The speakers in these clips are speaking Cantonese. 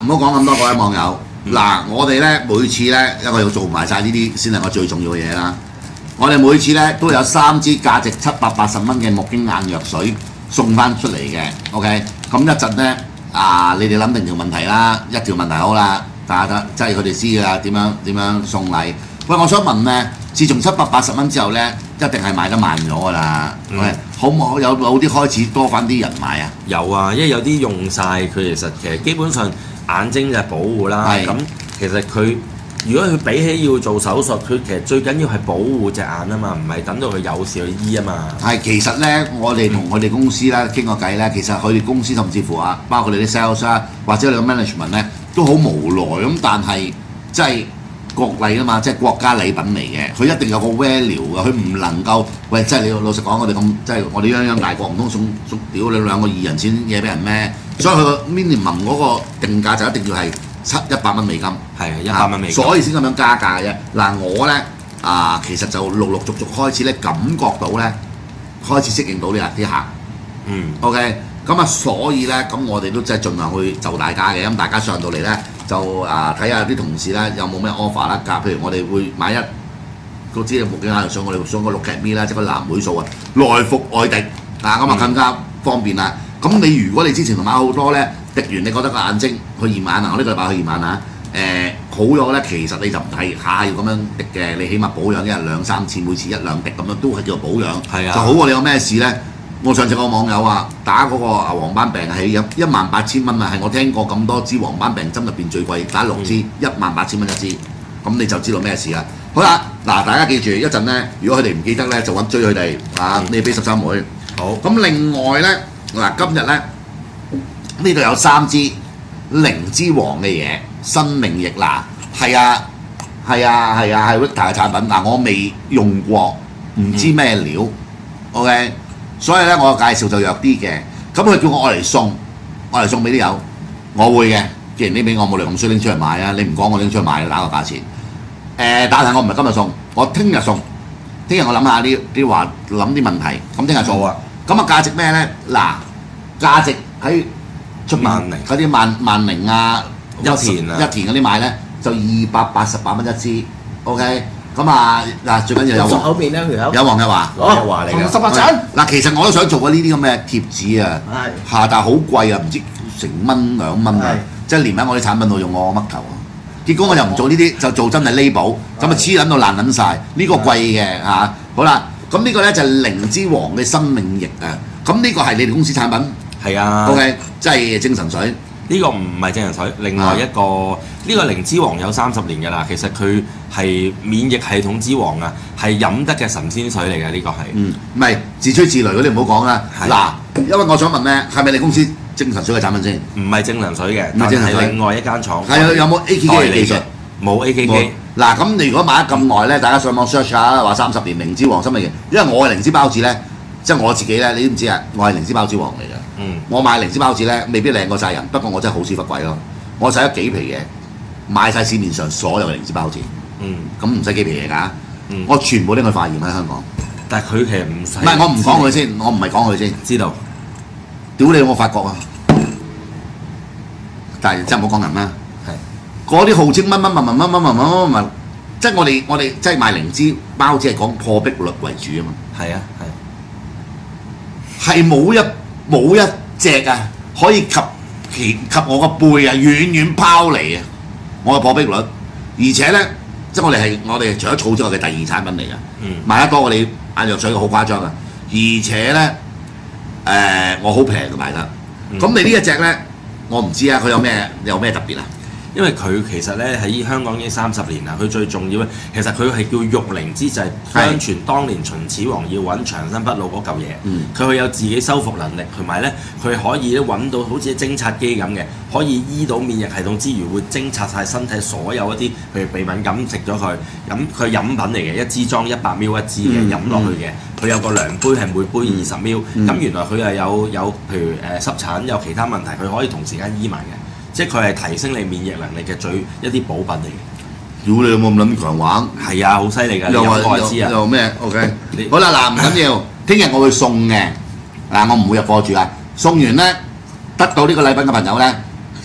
唔好講咁多各位網友。嗱，我哋咧每次咧，因為要做埋晒呢啲先係我最重要嘅嘢啦。我哋每次咧都有3支價值780蚊嘅木經眼藥水送翻出嚟嘅。OK， 咁一陣咧你哋諗定條問題啦，一條問題好啦，大家即係佢哋知㗎啦，點樣送禮。喂，我想問咧，自從780蚊之後咧，一定係賣得慢咗㗎啦。好唔好有冇啲開始多翻啲人買啊？ 有啊，因為有啲用晒，佢其實基本上眼睛就係保護啦。咁其實佢如果佢比起要做手術，佢其實最緊要係保護隻眼啊嘛，唔係等到佢有事去醫啊嘛。係， 其實咧，我哋同佢哋公司咧傾過偈咧，其實佢哋公司甚至乎包括你啲 sales 啦，或者你個 management 咧，都好無奈咁，但係即係國禮啊嘛，即係國家禮品嚟嘅，佢一定有個 value 嘅，佢唔能夠喂，即係你老實講，我哋咁即係我哋泱泱大國，唔通送屌你2個2人錢嘢俾人咩？所以佢個 minimum 嗰個定價就一定要係100蚊美金， 係100蚊美金， 所以先咁樣加價嘅啫。嗱，我咧其實就陸陸續續開始咧感覺到咧，開始適應到呢啲客。OK， 咁所以咧，咁我哋都即係盡量去就大家嘅，咁大家上到嚟咧。就睇下啲同事咧有冇咩 offer 啦，譬如我哋會買嗰支木經眼藥水，我哋送個6 ml 啦，即係個藍莓素啊，內服外滴咁更加方便啦。咁你如果你之前同買好多咧，滴完你覺得個眼睛去驗眼我呢個禮拜去驗眼好咗咧，其實你就唔係下要咁樣滴嘅，你起碼保養一日2-3次，每次1-2滴咁樣都係叫做保養，就好過你有咩事咧。我上次個網友打嗰個黃斑病係18000蚊啊，係我聽過咁多支黃斑病針入邊最貴，打6支18000蚊一支，咁你就知道咩事啦。好啦，嗱大家記住一陣咧，如果佢哋唔記得咧，就揾追佢哋你俾13妹。好，咁另外咧今日咧呢度有3支靈芝黃嘅嘢，生命液係 Victor 嘅產品我未用過，唔知咩料，OK。所以咧，我介紹就弱啲嘅。咁佢叫我嚟送俾啲友，我會嘅。既然你俾我冇理由咁衰拎出嚟賣啊，你唔講我拎出去賣，打個價錢。但係我唔係今日送，我聽日送。聽日我諗下啲話，諗啲問題，咁聽日送啊。咁價值咩咧？價值喺出面嗰啲萬寧一田嗰啲買咧，就288蚊一支 ，OK。咁最緊要有黃口邊咧條友有黃日華嚟嘅18陣其實我都想做過呢啲咁嘅貼紙但係好貴唔知成1-2蚊即係連喺我啲產品度用我乜頭結果我又唔做呢啲，就做真係 label，咁黐撚到爛撚晒，呢個貴嘅好啦，咁呢個咧就係靈芝黃嘅生命液咁呢個係你哋公司產品係啊 ，OK， 即係精神水。 呢個唔係精神水，另外一個呢個靈芝黃有30年㗎啦，其實佢係免疫系統之王係飲得嘅神仙水嚟嘅，呢個係。 唔係自吹自擂嗰啲唔好講啦。因為我想問咧，係咪你公司精神水嘅產品先？ 唔係精神水嘅，但係另外一間廠。 有冇 AKK 嘅技術？ 冇 AKK。 咁你如果買咗咁耐咧，大家上網 search 下話30年靈芝黃生命液，因為我係靈芝包子咧，即係我自己咧，你知唔知我係靈芝包子王嚟嘅。我買靈芝包子咧，未必靚過晒人，不過我真係好屎忽貴咯。我使咗幾皮嘢，買晒市面上所有嘅靈芝包子。咁唔使幾皮嘢㗎，我全部拎去化驗喺香港。 但係佢其實唔使。唔係我唔講佢先，我唔係講佢先。 知道。 屌你！我發覺但係真係唔好講人啦。嗰啲號稱乜，即係我哋即係賣靈芝包子係講破壁率為主啊嘛。係冇一隻可以及我個背遠遠拋離我嘅破壁率，而且咧，即係我哋除咗草之外嘅第2產品嚟嘅，賣得多我哋眼藥水好誇張而且咧我好平嘅賣得。咁你呢一隻咧，我唔知佢有咩特別因為佢其實咧喺香港已經30年啦，佢最重要咧，其實佢係叫玉靈芝，就係相傳當年秦始皇要揾長生不老嗰嚿嘢，佢有自己修復能力，同埋咧佢可以揾到好似偵察機咁嘅，可以醫到免疫系統之餘，會偵察晒身體所有一啲，譬如鼻敏感食咗佢，佢飲品嚟嘅，一支裝100 ml 一支嘅，飲落去嘅，佢有個量杯係每杯20 ml，咁原來佢係有譬如濕疹有其他問題，佢可以同時間醫埋嘅。即係佢係提升你免疫能力嘅一啲補品嚟嘅。 屌你有冇咁撚強玩？ 係啊，好犀利㗎！你有過知又咩 ？OK， 好啦，唔緊要，聽日我會送嘅。我唔會入貨住啊。送完咧，得到呢個禮品嘅朋友咧，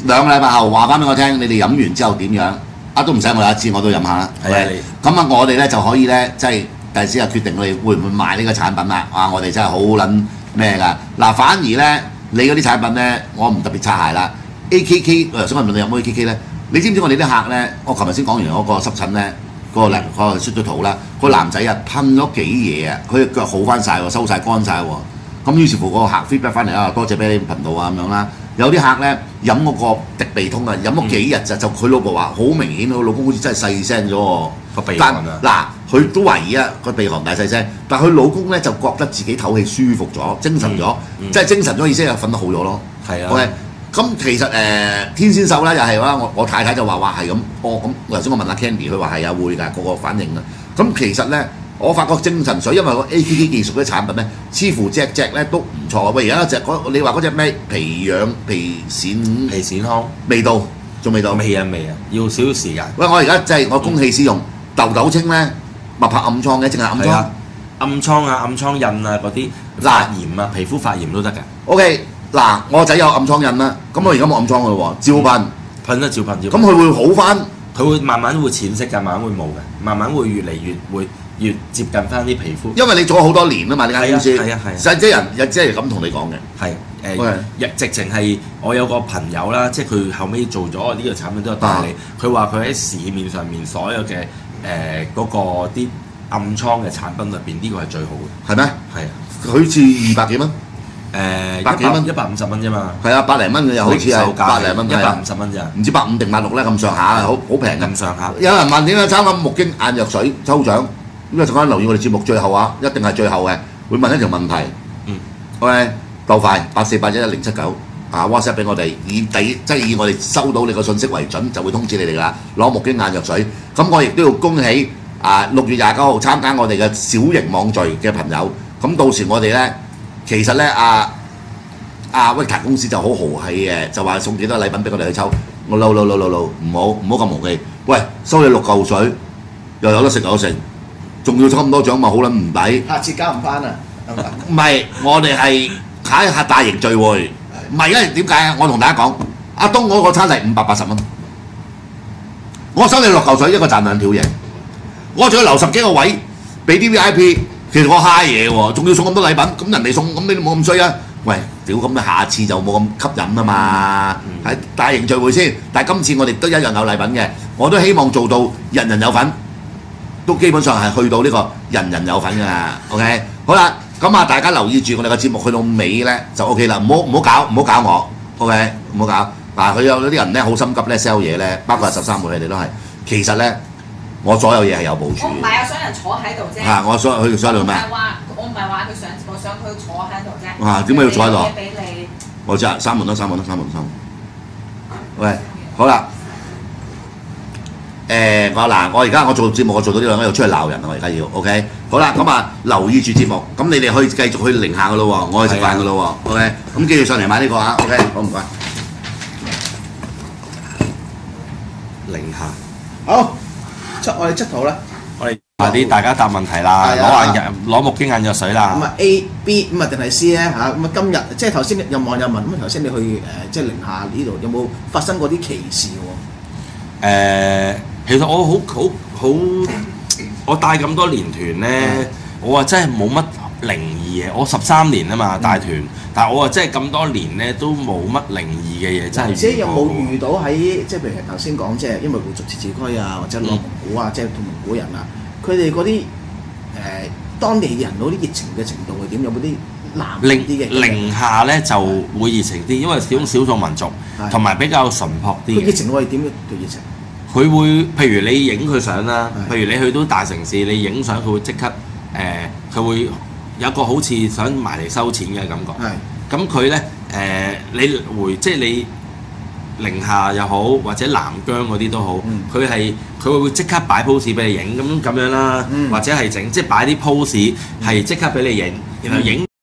2個禮拜後話翻俾我聽，你哋飲完之後點樣？都唔使我有一次我都飲下啦。 係啊， 咁啊，我哋咧就可以咧，即係第時啊決定我哋會唔會賣呢個產品啦。我哋真係好撚咩㗎？嗱，反而咧你嗰啲產品咧，我唔特別擦鞋啦。AKK， 我頭先問你有冇 AKK 咧？你知唔知我哋啲客咧？我琴日先講完嗰個濕疹咧，嗰個出咗圖啦，個男仔啊噴咗幾嘢啊，佢腳好翻晒喎，收晒乾晒喎。咁於是乎嗰個客 feedback 翻嚟啊，多謝俾你頻道啊咁樣啦。有啲客咧飲嗰個滴鼻通啊，飲咗幾日就佢老婆話好明顯，佢老公好似真係細聲咗喎。 個鼻鼾啊！ 嗱，佢都懷疑啊個鼻鼾大細聲，但係佢老公咧就覺得自己唞氣舒服咗，精神咗，即係精神咗意思係瞓得好咗咯。係啊。OK，咁其實天仙獸咧又係啦，我太太就話係咁，咁頭先我問阿 Candy， 佢話係啊會㗎，個反應啊。咁其實咧。我發覺精神水，因為個 AKK 技術嘅產品咧，似乎隻咧都唔錯。喂，而家你話嗰隻咩皮癬康未到，仲未到？未啊，要少少時間。喂，我而家即係我公器私用，痘痘清咧，咪拍暗瘡嘅，淨係暗瘡。暗瘡啊、暗瘡印啊嗰啲發炎啊、皮膚發炎都得嘅。OK， 嗱，我仔有暗瘡印啦，咁我而家冇暗瘡嘅喎，照噴得照噴。咁佢會好翻？ 佢會慢慢會淺色㗎，慢慢會冇嘅，慢慢會越嚟越接近翻啲皮膚， 因為你做咗好多年啊嘛，呢間公司， 係啊， 實際人即係咁同你講嘅， 係直情係我有個朋友啦，即係佢後尾做咗呢個產品都有代理，佢話佢喺市面上面所有嘅嗰個啲暗瘡嘅產品入邊，呢個係最好嘅， 係咩？係啊，佢好似200幾蚊，100幾蚊 ，150蚊啫嘛， 係啊，100零蚊嘅又好似係100零蚊 ，150蚊咋， 唔知150定160咧咁上下，好平咁上下。 有人問點解參加木經眼藥水抽獎？咁啊，陣間留意我哋節目最後啊，一定係最後嘅，會問一條問題。OK， 夠快84811079WhatsApp 俾我哋，即係以我哋收到你個信息為準，就會通知你哋啦。攞木經眼藥水，咁我亦都要恭喜6月29號參加我哋嘅小型網聚嘅朋友。咁到時我哋咧，其實咧Victor 公司就好豪氣嘅，就話送幾多禮品俾我哋去抽。我嬲，唔好咁豪氣。喂，收你6嚿水，又有得食有剩。仲要抽咁多獎咪好撚唔抵？ 下次交唔翻啊！ 唔係，我哋係睇下大型聚會，唔係因為點解啊？我同大家講，阿東嗰個餐係580蚊，我收你6嚿水一個賺2條嘢，我仲要留10幾個位俾啲 VIP， 其實我嗨嘢喎，仲要送咁多禮品，咁人哋送咁你都冇咁衰啊！喂，屌咁你下次就冇咁吸引啊嘛，喺大型聚會先，但係今次我哋都一樣有禮品嘅，我都希望做到人人有份。都基本上係去到呢個人人有份㗎啦 ，OK， 好啦，咁大家留意住我哋嘅節目去到尾咧就 OK 啦，唔好搞我 ，OK， 唔好搞。佢有啲人咧好心急咧 sell 嘢咧，包括13妹佢哋都係，其實咧我所有嘢係有部署。 我唔係想人坐喺度啫。 我想佢想喺度咩？ 我唔係話佢上，我想佢坐喺度啫。 點解要坐喺度？ 俾你。 我知啊，3門。喂，好啦。我而家我做節目，我做到呢兩個又出去鬧人啦！我而家要 OK， 好啦，咁留意住節目，咁你哋可以繼續去寧夏噶咯喎，我去食飯噶咯喎 ，OK， 咁記住上嚟買呢個啊 ，OK， 好唔該。 寧夏， 好，我哋出圖啦， 我哋快啲大家答問題啦，攞木經眼藥水啦。 咁A、B 咁定係 C 咧嚇？咁今日即係頭先有網友問，咁頭先你去即係寧夏呢度有冇發生過啲歧視喎？ 其實我我帶咁多年團咧，我真係冇乜靈異嘅。我13年啊嘛帶團，但係我真係咁多年咧都冇乜靈異嘅嘢，真係。 即係有冇遇到喺即係譬如頭先講，即係因為回族自治區啊，或者內蒙古啊，即係同蒙古人啊，佢哋嗰啲當地人嗰啲熱情嘅程度係點？有冇啲南啲嘅？ 寧夏咧就會熱情啲，因為始終少數民族，同埋比較淳樸啲。 佢熱情係點嘅？佢熱情？ 佢會，譬如你影佢相啦，譬如你去到大城市，你影相佢會即刻佢會有個好似想埋嚟收錢嘅感覺。咁佢咧你即係你寧夏又好，或者南疆嗰啲都好，佢會即刻擺 pose 俾你影咁樣啦，或者係即係擺啲 pose 係即刻俾你影，然後影。